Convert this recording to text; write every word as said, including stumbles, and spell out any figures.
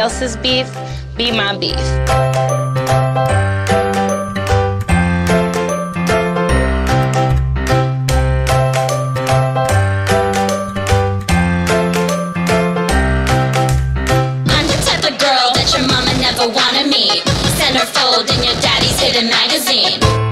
else's beef, be my beef. Your mama never wanted me. Centerfold in your daddy's hidden magazine.